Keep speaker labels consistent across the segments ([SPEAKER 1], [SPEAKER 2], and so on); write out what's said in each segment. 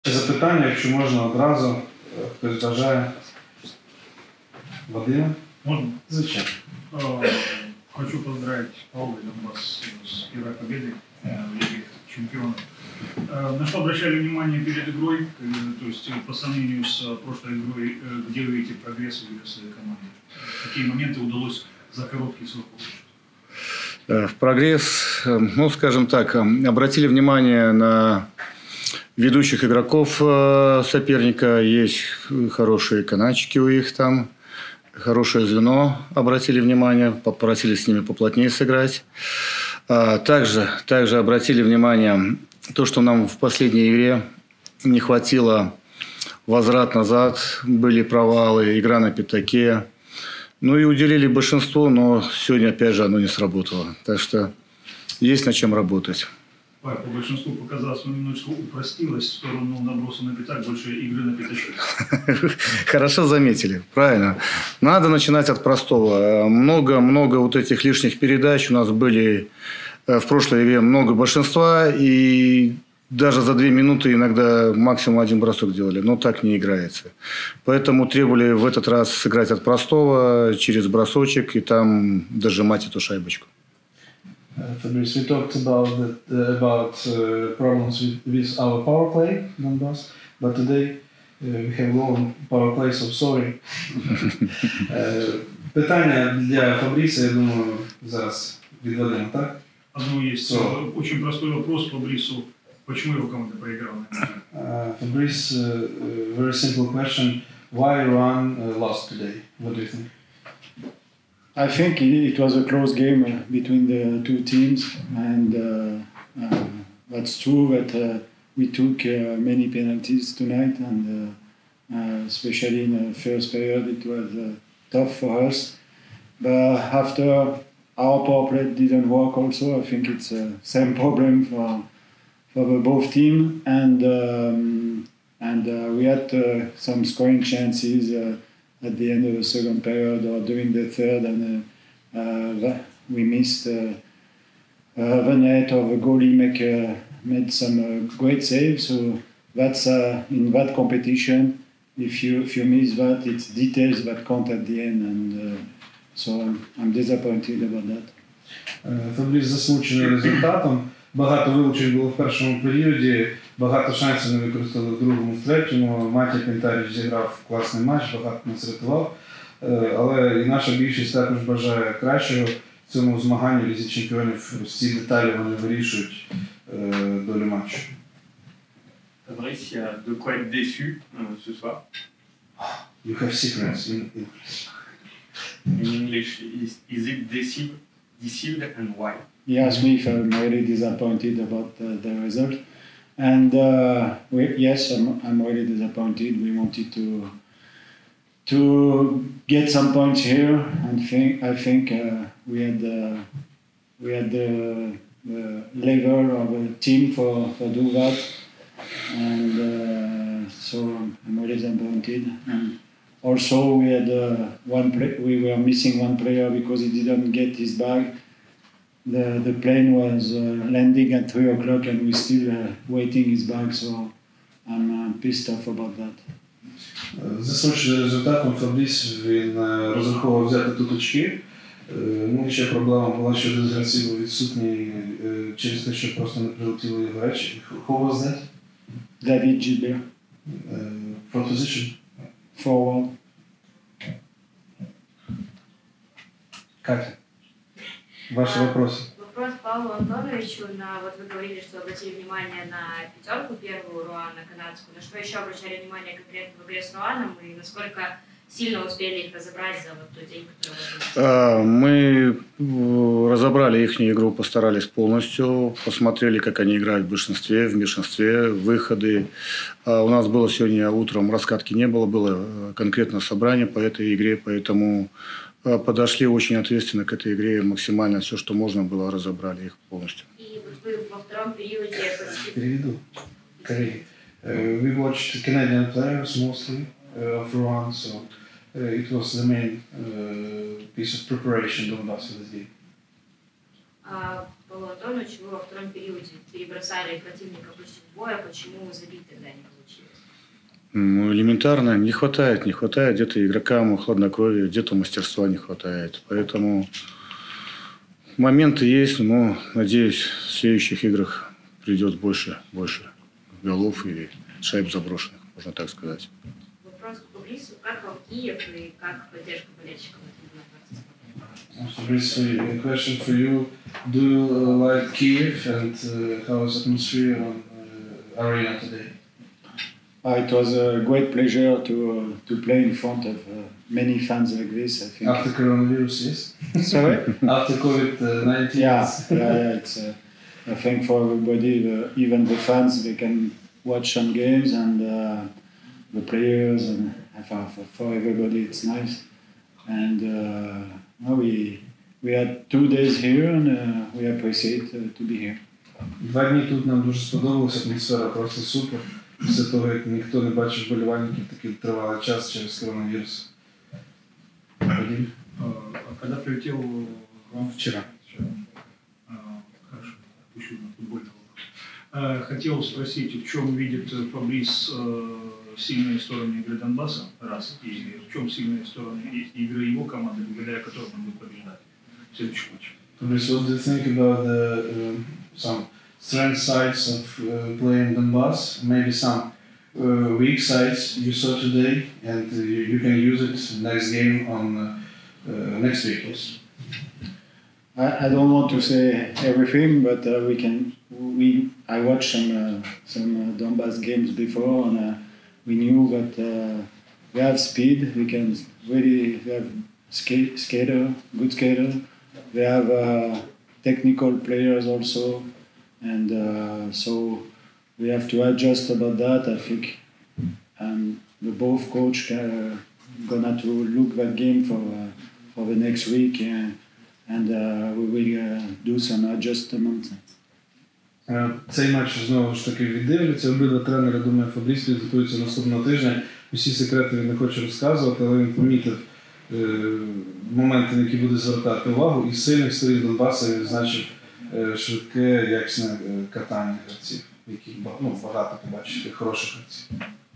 [SPEAKER 1] Запитання, якщо можна одразу, хтось бажає. Вадима?
[SPEAKER 2] Можно?
[SPEAKER 1] Звичайно.
[SPEAKER 2] Хочу поздравить Павла и Донбасс с первой победой в Лиге Чемпионов. На что обращали внимание перед игрой, то есть по сравнению с прошлой игрой, где вы видите прогресс в своей команде? Какие моменты удалось за короткий срок улучшить?
[SPEAKER 3] В прогресс, ну, скажем так, обратили внимание на ведущих игроков соперника. Есть хорошие канатчики у них там, хорошее звено, обратили внимание, попросили с ними поплотнее сыграть. Также обратили внимание то, что нам в последней игре не хватило возврат назад, были провалы, игра на пятаке. Ну и уделили большинство, но сегодня опять же оно не сработало. Так что есть над чем работать.
[SPEAKER 2] По большинству показалось, что немножечко упростилось в сторону наброса на пятак, больше игры на пятачке.
[SPEAKER 3] Хорошо заметили, правильно. Надо начинать от простого. Много вот этих лишних передач. У нас были в прошлой игре много большинства. И даже за 2 минуты иногда максимум 1 бросок делали. Но так не играется. Поэтому требовали в этот раз сыграть от простого, через бросочек и там дожимать эту шайбочку.
[SPEAKER 1] Fabrice, we talked about problems with our power play, Donbass, but today we have low power play, so sorry. Питання для Фабріса, я думаю, зараз від Вадима, так?
[SPEAKER 2] Одно есть очень простой вопрос Фабрису. Почему его команда проиграла?
[SPEAKER 1] Fabrice, very simple question. Why Iran lost today? What do you think?
[SPEAKER 4] I think it was a close game between the two teams, and that's true that we took many penalties tonight, and especially in the first period it was tough for us. But after our power play didn't work also, I think it's the same problem for the both team, and we had some scoring chances at the end of the second period or during the third, and we missed the net, or the goalie made some great saves. So that's in that competition. If you miss that, it's details that count at the end, and so I'm disappointed about that.
[SPEAKER 1] Фабріс засмучений результатом. Багато вилучень було в першому періоді, багато шансів не використали в другому, в третьому. Матя Пінтаріч зіграв класний матч, багато нас рятував. Але і наша більшість також бажає кращого в цьому змаганні Лізі Чемпіонів. Ці деталі вони вирішують долю матчу.
[SPEAKER 5] Fabrice, il y a de quoi être déçu ce soir.
[SPEAKER 1] You have secrets in
[SPEAKER 5] In English, is it deceived and why?
[SPEAKER 4] He asked me if I'm really disappointed about the result, and yes, I'm really disappointed. We wanted to get some points here, and I think we had the level of a team for do that, and so I'm really disappointed. And also, we had we were missing one player because he didn't get his bag. The plane was landing at 3 o'clock, and we're still waiting his bag, so I'm pissed off about that.
[SPEAKER 1] Засмучений результатом Фабріс, він розраховував взяти тут очки. Ну, ще проблема була, що один з гравців був відсутній через те, що просто не прилетіли його речі. Who was that?
[SPEAKER 4] David Gilbert.
[SPEAKER 1] For position?
[SPEAKER 4] Forward.
[SPEAKER 1] Катя, ваши вопросы.
[SPEAKER 6] Вопрос Павлу Антоновичу. Вот вы говорили, что обратили внимание на пятерку первую, Руан, на канадскую. На что еще обращали внимание конкретно в игре с Руаном и насколько сильно успели их разобрать за вот тот день, который вы
[SPEAKER 3] Мы разобрали их игру, постарались полностью, посмотрели, как они играют в большинстве, в меньшинстве, выходы. У нас было сегодня утром, раскатки не было, было конкретно собрание по этой игре, поэтому подошли очень ответственно к этой игре, максимально все, что можно было, разобрали их полностью.
[SPEAKER 6] И вот вы во втором периоде...
[SPEAKER 1] Переведу. We watched Canadian players mostly of Rouen, so it was the main piece of preparation Donbass for this game.
[SPEAKER 6] Павел Антонович, вы во втором периоде перебросали противника почти вдвое. Почему забить тогда не получилось?
[SPEAKER 3] Ну, элементарно не хватает где-то игрокам хладнокровия, где-то мастерства не хватает. Поэтому моменты есть, но, надеюсь, в следующих играх придет больше голов и шайб заброшенных, можно так сказать.
[SPEAKER 6] Вопрос к Фабрису. Как вам Киев и как поддержка болельщиков на трибунах?
[SPEAKER 1] Fabrice, a question for you. Do you like Kiev and how is the atmosphere on arena today?
[SPEAKER 4] It was a great pleasure to play in front of many fans like this, I think.
[SPEAKER 1] After coronavirus, yes?
[SPEAKER 4] Sorry?
[SPEAKER 1] After COVID-19?
[SPEAKER 4] Yeah. It's, I think for everybody, even the fans, they can watch some games, and the players, and for everybody, it's nice. And we had 2 days here, and we appreciate to be here.
[SPEAKER 1] 2 дні тут нам дуже сподобалася, атмосфера просто супер. Після того, як ніхто не бачив вболівальників такий тривалий час через коронавірус. Вадим?
[SPEAKER 2] Когда прилетел вам
[SPEAKER 1] Вчера.
[SPEAKER 2] Хорошо, еще на футбольный вопрос. Хотел спросить, в чем видит Фабрис сильные стороны игры Донбасса, раз, и в чем сильные стороны игры его команды, благодаря которым он будет побеждать в следующем матче.
[SPEAKER 1] Fabrice, what do you think about the some strength sides of playing Donbass? Maybe some weak sides you saw today, and you can use it next game on next week. Yes.
[SPEAKER 4] I don't want to say everything, but I watched some Donbass games before, and we knew that we have speed. We have good skater. We have technical players also, and so we have to adjust about that. I think the both coach gonna to look that game for the next week, and we will do some adjustments.
[SPEAKER 1] Цей матч знову ж таки віддивляться. Обидва тренери, думаю, Фабріс підготуються наступного тижня. Усі секрети він не хоче розказувати, але він помітив моменти, на які буде звертати увагу. І з сильних сторін Донбаса він відзначив швидке, якісне катання гравців, яких багато побачити, хороших гравців.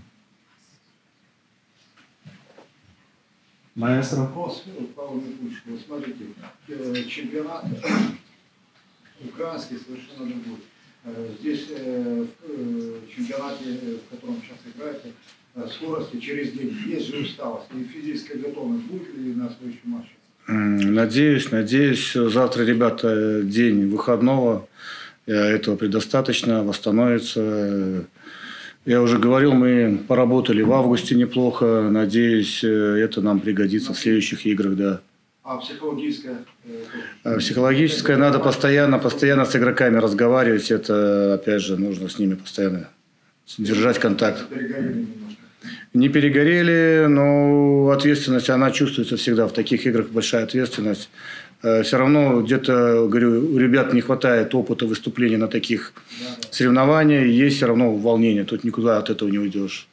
[SPEAKER 1] Маэстро.
[SPEAKER 7] Вопрос, Павел Микулич, вот смотрите, чемпионат украинский совершенно другой. Здесь в чемпионате, в котором сейчас играете, скорости через день, есть же усталость и физическая готовность. Будет ли на следующем матче?
[SPEAKER 3] Надеюсь, завтра, ребята, день выходного, этого предостаточно, восстановится. Я уже говорил, мы поработали в августе неплохо, надеюсь, это нам пригодится в следующих играх, да.
[SPEAKER 7] А психологическое?
[SPEAKER 3] Психологическое надо постоянно с игроками разговаривать, это, опять же, нужно с ними постоянно держать контакт.
[SPEAKER 7] Перегорели немножко.
[SPEAKER 3] Не перегорели, но ответственность, она чувствуется всегда. В таких играх большая ответственность. Все равно где-то, говорю, у ребят не хватает опыта выступления на таких соревнованиях. Есть все равно волнение. Тут никуда от этого не уйдешь.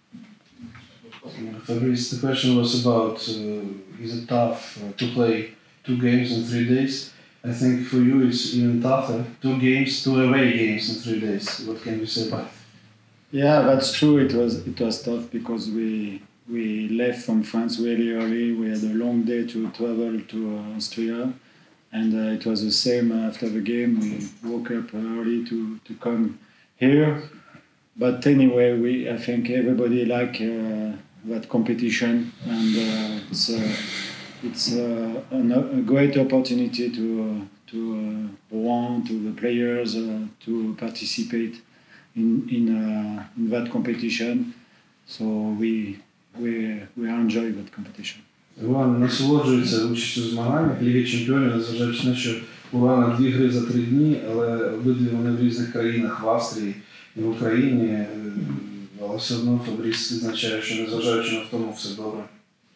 [SPEAKER 1] Fabrice, the question was about is it tough to play 2 games in 3 days? I think for you it's even tougher. 2 away games in 3 days. What can you say about it?
[SPEAKER 4] Yeah, that's true. It was tough because we left from France really early. We had a long day to travel to Austria, and it was the same after the game. We woke up early to come here. But anyway, I think everybody like that competition, and it's a great opportunity to want to the players to participate in that competition. So we enjoy that competition.
[SPEAKER 1] Уран насолоджується участю в змаганнях Ліги Чемпіонів, незважаючи на що Урана 2 гри за 3 дні, але обидві вони в різних країнах, в Австрії і в Україні, але все одно Фабріс відзначає, що незважаючи на втому все добре.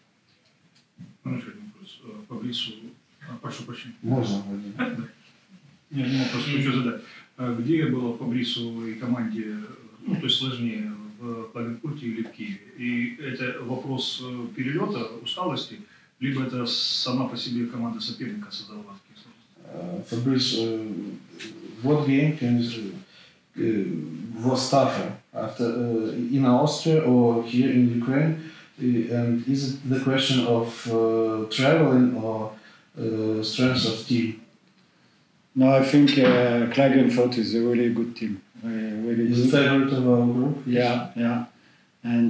[SPEAKER 2] Фабрису, прошу прощения.
[SPEAKER 1] Можна, Вадим.
[SPEAKER 2] Не мог просто еще задать. Где было Фабрису и команде, то есть сложнее, в Klagenfurt или в Киеве? И это вопрос перелета, усталости, либо это сама по себе команда соперника создала такие сложности?
[SPEAKER 1] Fabrice, what game can you was tougher after in Austria or here in Ukraine? And is it the question of traveling or strength of team?
[SPEAKER 4] No, I think Klagenfurt is a really good team. Really
[SPEAKER 1] Is the favorite of our group?
[SPEAKER 4] Yeah. And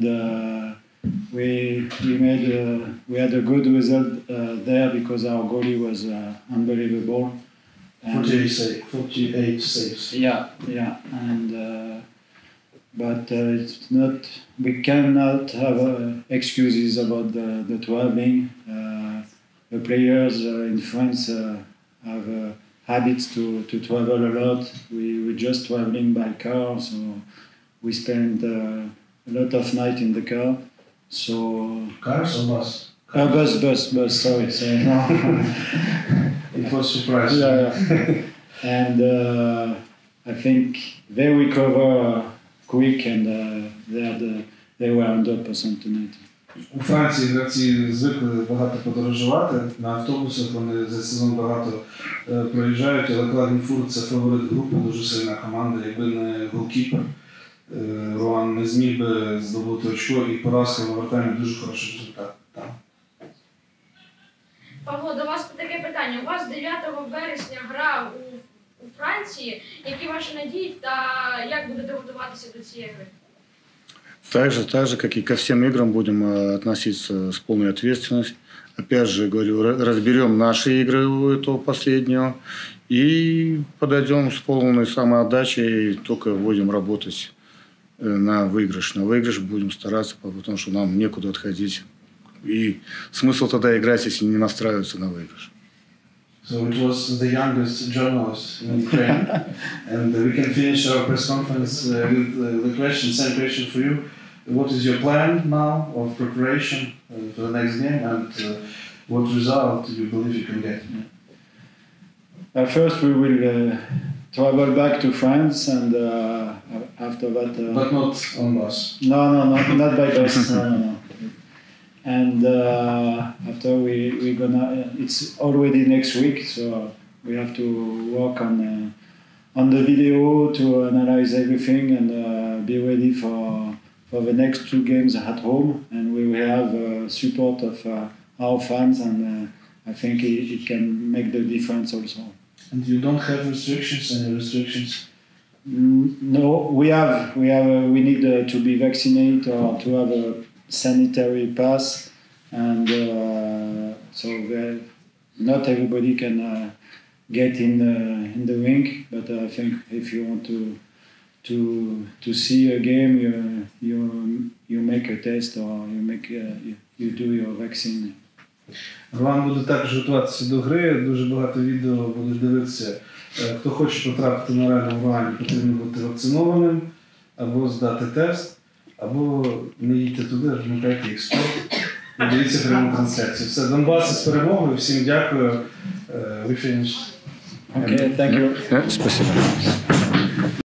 [SPEAKER 4] we had a good result there because our goalie was unbelievable. And
[SPEAKER 1] 48 saves.
[SPEAKER 4] Yeah. And but it's not. We cannot have excuses about the traveling. The players in France have habits to travel a lot. We just traveling by car, so we spend a lot of night in the car. So
[SPEAKER 1] Cars or bus?
[SPEAKER 4] bus. Sorry. No.
[SPEAKER 1] It was surprising.
[SPEAKER 4] Yeah. And I think they recover quick, and they were 100% tonight.
[SPEAKER 1] У Франції гравці звикли багато подорожувати, на автобусах вони за сезон багато проїжджають, але Klagenfurt – це фаворит групи, дуже сильна команда, якби не голкіпер, Руан не зміг би здобути очко і поразка в овертаймі дуже хороший результат. Там.
[SPEAKER 8] Павло, до вас таке питання. У вас 9 вересня гра у Франції. Які ваші надії та як будете готуватися до цієї гри?
[SPEAKER 3] Так же, как и ко всем играм, будем относиться с полной ответственностью. Опять же, говорю, разберем наши игры, этого последнего, и подойдем с полной самоотдачей, и только будем работать на выигрыш. На выигрыш будем стараться, потому что нам некуда отходить. И смысл тогда играть, если не настраиваться на выигрыш.
[SPEAKER 1] So it was the youngest journalist in Ukraine, and we can finish our press conference with the question, same question for you. What is your plan now of preparation for the next game, and what result do you believe you can get?
[SPEAKER 4] First, we will travel back to France, and after that.
[SPEAKER 1] But not on bus.
[SPEAKER 4] No, not by bus. No. And after we're gonna, it's already next week, so we have to work on the video to analyze everything and be ready for the next 2 games at home. And we will have support of our fans, and I think it can make the difference also.
[SPEAKER 1] And you don't have restrictions? Any restrictions?
[SPEAKER 4] No, we need to be vaccinated or to have a sanitary pass, and so not everybody can get in the rink. But I think if you want to see a game, you make a test or you do your vaccine.
[SPEAKER 1] Руан буде також готуватися до гри, дуже багато відео будуть дивитися. Хто хоче потрапити на арену в Руані, потрібно бути вакцинованим, або здати тест, або не їдьте туди, вмикайте їх спорт і дивіться пряму трансляцію. Все, Донбас з перемогою, всім дякую. We finished.
[SPEAKER 4] Okay, thank you.
[SPEAKER 3] Спасибо.